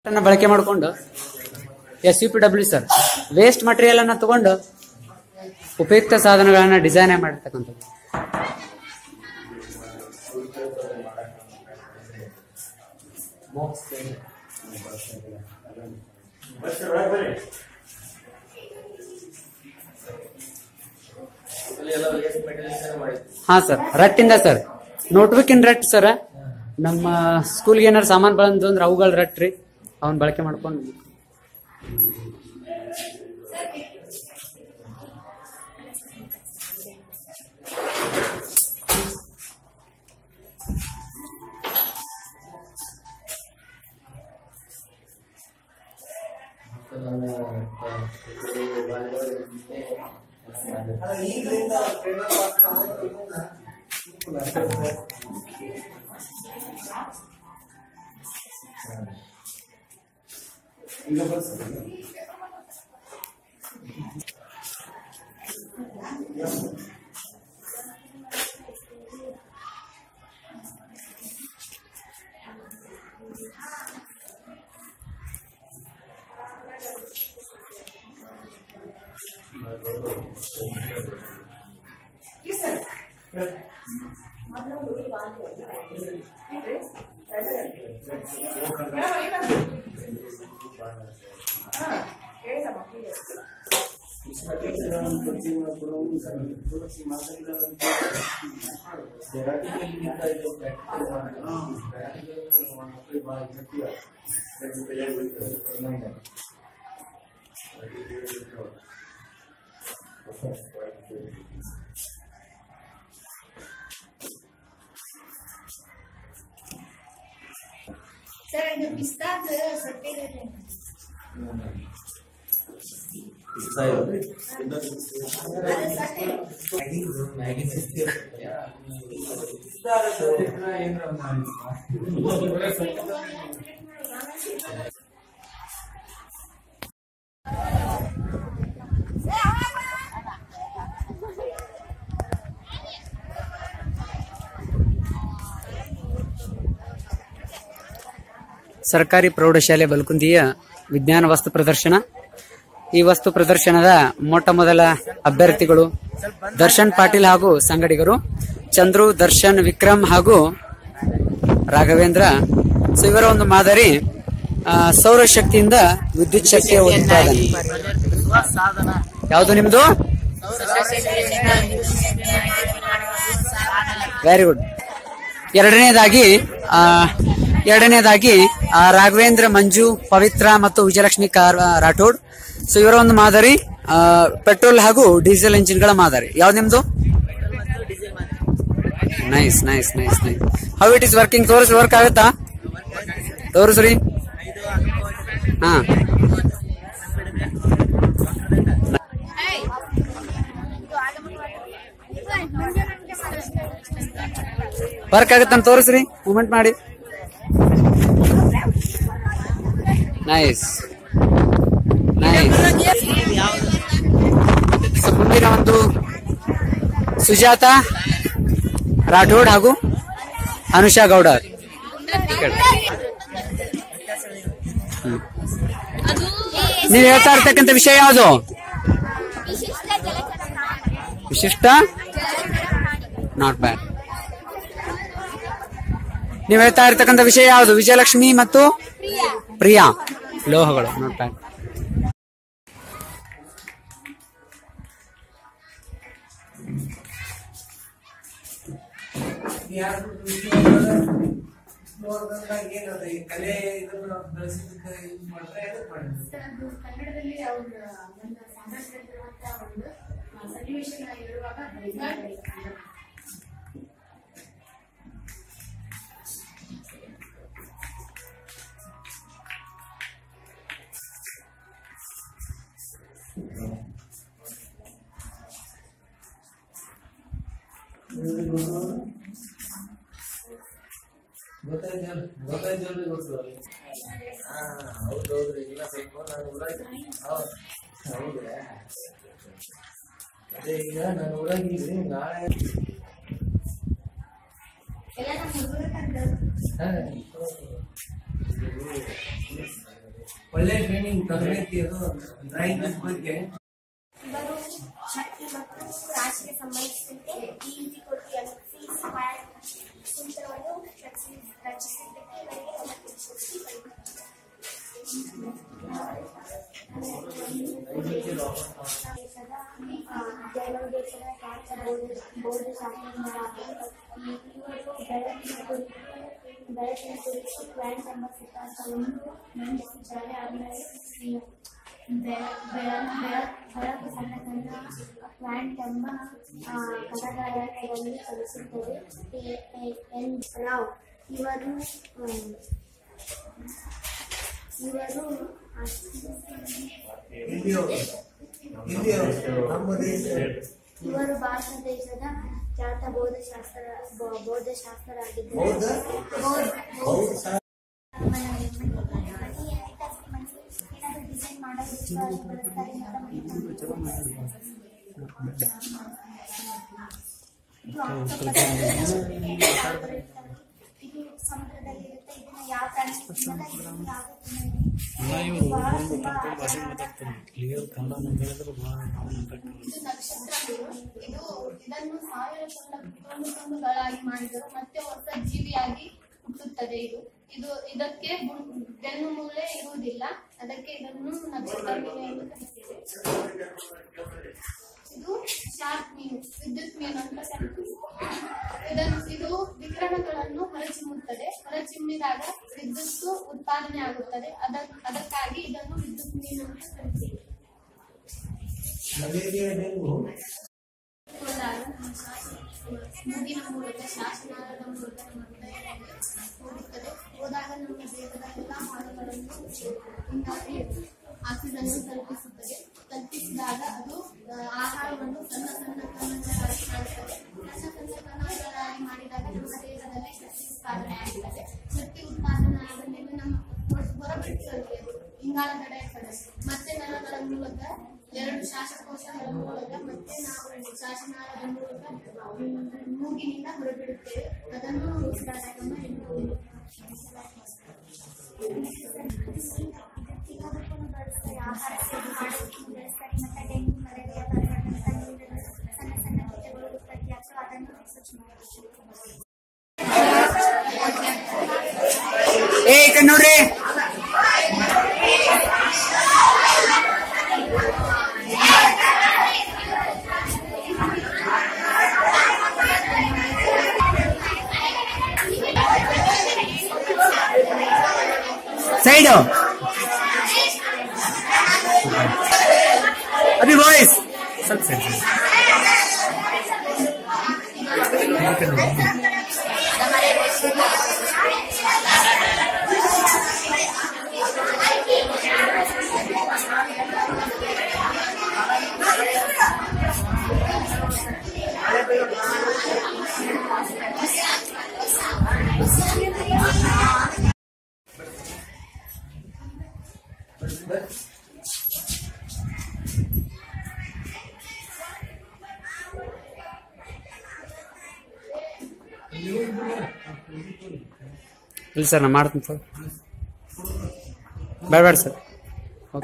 ಬಳಕೆ ಮಾಡಿಕೊಂಡು SUPW sir waste material ಅನ್ನ ತಗೊಂಡು ಉಪಯುಕ್ತ ಸಾಧನಗಳನ್ನ ಡಿಸೈನ್ ಮಾಡಿರ್ತಕ್ಕಂಥದ್ದು. ಹಾ ಸರ್, ರಟ್ಟಿಂದ ಸರ್, ನೋಟ್ಬುಕ್ ಇನ್ ರಟ್ ಸರ್. ನಮ್ಮ ಸ್ಕೂಲ್ಗೆ ಏನಾರು ಸಾಮಾನು ಬಂದು ಅಂದ್ರೆ ಅವುಗಳ ರಟ್ರಿ ಅವನ್ ಬಳಕೆ ಮಾಡ್ಕೊಂಡು Sir, ada pista ke seperti ini? Pista ya? Maggi pista ya. Pista ada seperti yang ramai. ಸರ್ಕಾರಿ ಪ್ರೌಢಶಾಲೆ ಬಲಕುಂದಿಯ ವಿಜ್ಞಾನ ವಸ್ತು ಪ್ರದರ್ಶನ. ಈ ವಸ್ತು ಪ್ರದರ್ಶನದ ಮೊಟ್ಟ ಮೊದಲ ಅಭ್ಯರ್ಥಿಗಳು ದರ್ಶನ್ ಪಾಟೀಲ್ ಹಾಗೂ ಸಂಗಡಿಗರು, ಚಂದ್ರು, ದರ್ಶನ್, ವಿಕ್ರಮ್ ಹಾಗೂ ರಾಘವೇಂದ್ರ. ಸೊ ಇವರ ಒಂದು ಮಾದರಿ ಸೌರಶಕ್ತಿಯಿಂದ ವಿದ್ಯುತ್ ಶಕ್ತಿಯ ಉತ್ಪಾದನೆ. ಯಾವುದು ನಿಮ್ದು? Very good. ಎರಡನೇದಾಗಿ ರಾಘವೇಂದ್ರ, ಮಂಜು, ಪವಿತ್ರ ಮತ್ತು ವಿಜಯಲಕ್ಷ್ಮಿ ರಾಠೋಡ್. ಸೊ ಇವರ ಒಂದು ಮಾದರಿ ಪೆಟ್ರೋಲ್ ಹಾಗೂ ಡೀಸೆಲ್ ಇಂಜಿನ್ಗಳ ಮಾದರಿ. ಯಾವ್ದು ನಿಮ್ದು? Nice nice nice nice. How it is working? Work ಆಗುತ್ತಾ? ತೋರಿಸ್ರಿ. ಹಾ, ವರ್ಕ್ ಆಗುತ್ತಂತ ತೋರಿಸ್ರಿ, ಮೂವ್ಮೆಂಟ್ ಮಾಡಿ. Nice nice. ಮುಂದಿನ ಒಂದು ಸುಜಾತ ರಾಠೋಡ್ ಹಾಗೂ ಅನುಷಾ ಗೌಡ. ನೀವು ಹೇಳ್ತಾ ಇರ್ತಕ್ಕಂಥ ವಿಷಯ ಯಾವುದು? ವಿಶಿಷ್ಟ, ನಾಟ್ ಬ್ಯಾಡ್. ನೀವು ಹೇಳ್ತಾ ಇರ್ತಕ್ಕಂಥ ವಿಷಯ ಯಾವುದು? ವಿಜಯಲಕ್ಷ್ಮಿ ಮತ್ತು ಪ್ರಿಯಾ, ಲೋಹಗಳು, ನಾಟ್ ಬ್ಯಾಡ್. ಕನ್ನಡದಲ್ಲಿ ಒಂದು ಸಾಮಾಜಿಕ ಸನ್ನಿವೇಶ ಇರುವಾಗ ಹೌದೌದ್ರಿ. ಇಲ್ಲ ಹೌದ್ರಾ? ಅದೇ ಈಗ ನಾನು ಊರಾಗಿಲ್ರಿ, ನಾಳೆ ಎಲ್ಲ ಒಳ್ಳೆ ಟ್ರೈನಿಂಗ್ ತರಬೇತಿ ಅದು ಡ್ರಾಯಿಂಗ್ ಬಗ್ಗೆ ಇವರು ಶಕ್ತಿ ಮತ್ತು ರಾಶಿಗೆ ಸಂಬಂಧಿಸಿದಂತೆ ಸೂತ್ರವನ್ನು ರಚಿಸಿದ್ದಕ್ಕೆ ಇವರಿಗೆ ಪ್ರಶಸ್ತಿ ಕೆಲವು ದೇಶದ ಖ್ಯಾತ ಬೌದ್ಧಶಾಸ್ತ್ರಜ್ಞರಾದ ಇವರು ಬೆಳಕಿನ ಕುರಿತು ಕ್ವಾಂಟ್ ಎಂಬ ಸಿದ್ಧಾಂತವನ್ನು ಮಂಡಿಸಿದ್ದಾರೆ. ಆಮೇಲೆ ಬೆಳಕು ಸಣ್ಣ ಸಣ್ಣ ಕ್ವಾಂಟ್ ಎಂಬ ಪದಗಳನ್ನು ಕಲಿಸುತ್ತದೆ. ಇವರು ಭಾರತ ದೇಶದ ಖ್ಯಾತ ಬೌದ್ಧಶಾಸ್ತ್ರರಾಗಿದ್ದಾರೆ. ಡಿಸೈನ್ ಮಾಡಲು ಬಳಸ್ತಾರೆ. ಇದು ಸಮುದ್ರದಲ್ಲಿ ಇರುತ್ತೆ. ಇದನ್ನ ಯಾವ ಪ್ರಾಣಿ ಇದನ್ನು 1000 ತುಂಡುಗಳಾಗಿ ಮಾಡಿದರು ಮತ್ತೆ ಹೊಸ ಜೀವಿಯಾಗಿ ಹುಟ್ಟುತ್ತದೆ. ಇದಕ್ಕೆ ಬೆನ್ನು ಮೂಳೆ ಇರುವುದಿಲ್ಲ, ಅದಕ್ಕೆ ಇದನ್ನು ನಕ್ಷತ್ರ ಮೀನು ಎಂದು ಕರೆಯುತ್ತೇವೆ. ಇದು ಶಾರ್ಕ್ ಮೀನು, ವಿದ್ಯುತ್ ಮೀನು ಅಂತ ಕರೀತೀವಿ. ಇದು ವಿಕಿರಣಗಳನ್ನು ಹೊರಚಿಮ್ಮುತ್ತದೆ. ಹೊರಚಿಮ್ಮಿದಾಗ ವಿದ್ಯುತ್ ಉತ್ಪಾದನೆ ಆಗುತ್ತದೆ. ಅದಕ್ಕಾಗಿ ಇದನ್ನು ವಿದ್ಯುತ್ ಮೀನು ಅಂತ ಕರೀತೀವಿ. ಮೂಗಿನ ಮೂಲಕ ಶ್ವಾಸನಾಳದ ಮೂಲಕ ನಮ್ಮ ಹೋಗುತ್ತದೆ. ಹೋದಾಗ ನಮ್ಮ ದೇಹದ ಎಲ್ಲ ಭಾಗಗಳನ್ನು ಆಕ್ಸಿಜನ್ ತಲುಪಿಸುತ್ತದೆ. ತಲುಪಿಸಿದಾಗ ಅದು ಆಹಾರವನ್ನು ಸಣ್ಣ ಸಣ್ಣ ಕಣಗಳಾಗಿ ಮಾಡುತ್ತದೆ. ಸಣ್ಣ ಸಣ್ಣ ಕಣಗಳಾಗಿ ಮಾಡಿದಾಗ ನಮ್ಮ ದೇಹದಲ್ಲಿ ಶಕ್ತಿ ಉತ್ಪಾದನೆ ಆಗುತ್ತದೆ. ಶಕ್ತಿ ಉತ್ಪಾದನೆ ಆದ ಮೇಲೆ ನಮ್ಮ ಹೊರಬಿಟ್ಟಿರುತ್ತೆ ಇಂಗಾಲದ ಡೈಆಕ್ಸೈಡ್ ಮತ್ತೆ ನರಗಳ ಮೂಲಕ 2 ಶ್ವಾಸಕೋಶಗಳ ಮೂಲಕ ಮತ್ತೆ ನಾವು ಶ್ವಾಸನಾಳದ ಮೂಲಕ ಮೂಗಿನಿಂದ ಹೊರಬಿಡುತ್ತೇವೆ. ಅದನ್ನು ಉಸಿರಾಟವನ್ನು ಎನ್ನುತ್ತೇವೆ. ಆಹಾರ ಸೇವನೆ ಮಾಡೋದಕ್ಕೆ ಬೆಳೆಸ್ತಾರೆ. ಮತ್ತೆ ಡೆಂಗು ಮಲೇರಿಯಾ ಬರುವಂತಹ ಸಣ್ಣ ಸಣ್ಣ ಕೀಟಗಳು ಉತ್ಪತ್ತಿ ಆಗ್ತವೆ. ಅದನ್ನು ಸ್ವಚ್ಛ ಮಾಡಬೇಕು. ನೋಡ್ರಿ ಸೈಡು अभी वॉइस सब सही ಇಲ್ಲ ಸರ್, ನಾ ಮಾಡ್ತೀನಿ ಸರ್. ಬೇಡ ಸರ್. ಓಕೆ.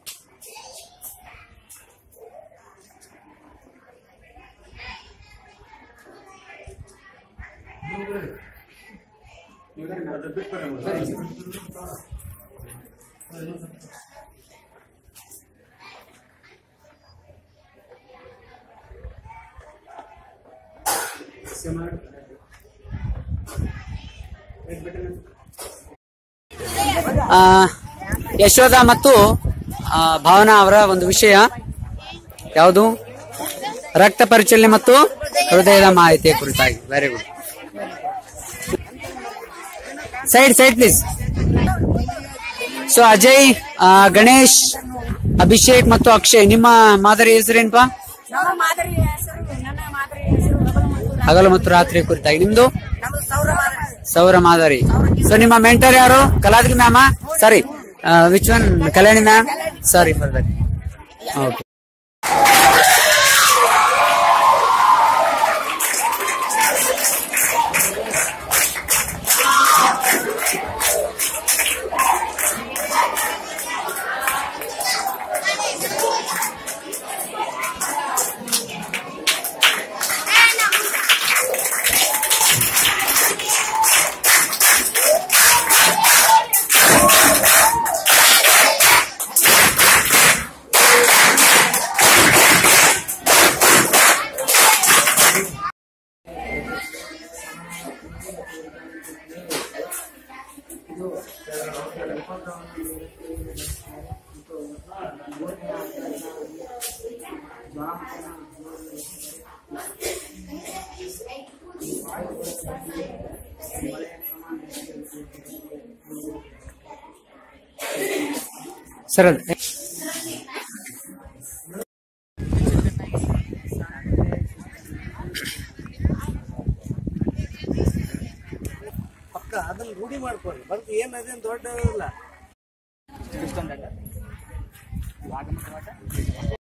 ಯಶೋಧ ಮತ್ತು ಭಾವನಾ ಅವರ ಒಂದು ವಿಷಯ ಯಾವುದು? ರಕ್ತ ಪರಿಚಲನೆ ಮತ್ತು ಹೃದಯದ ಮಾಹಿತಿಯ ಕುರಿತಾಗಿ. Very good. Side please. So Ajay, Ganesh, Abhishek ಮತ್ತು ಅಕ್ಷಯ್, ನಿಮ್ಮ ಮಾದರಿ ಹೆಸರೇನ್ಪಾ? ಹಗಲು ಮತ್ತು ರಾತ್ರಿ ಕುರಿತಾಗಿ. ನಿಮ್ದು ಸೌರ ಮಾದರಿ. ಸೊ ನಿಮ್ಮ ಮೆಂಟರ್ ಯಾರು? Kaladri ma'am? Sorry, which one? Kalyani ma'am. Sorry for that. Okay. Sir ಪಕ್ಕ ಅದನ್ನ ರೂಢಿ ಮಾಡ್ಕೊಳ್ಳಿ ಬರ್ದು ಏನದೇನು ದೊಡ್ಡ ಇಲ್ಲ